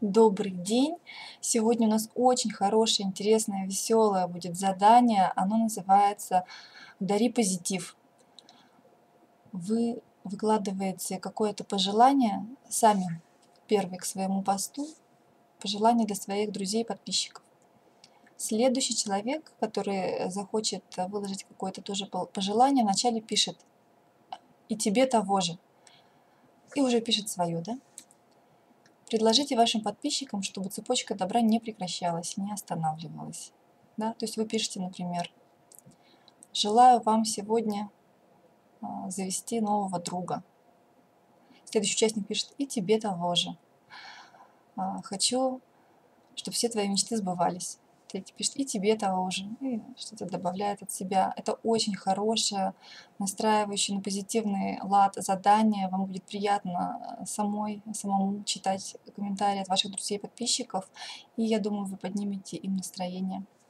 Добрый день! Сегодня у нас очень хорошее, интересное, веселое будет задание. Оно называется «Дари позитив». Вы выкладываете какое-то пожелание сами, первый к своему посту, пожелание для своих друзей и подписчиков. Следующий человек, который захочет выложить какое-то тоже пожелание, вначале пишет «И тебе того же». И уже пишет свое, да? Предложите вашим подписчикам, чтобы цепочка добра не прекращалась, не останавливалась. Да? То есть вы пишете, например, желаю вам сегодня завести нового друга. Следующий участник пишет, и тебе того же. Хочу, чтобы все твои мечты сбывались. Третий пишет, и тебе того же. И что-то добавляет от себя. Это очень хорошее, настраивающее на позитивный лад задание. Вам будет приятно самому читать комментарии от ваших друзей и подписчиков. И я думаю, вы поднимете им настроение.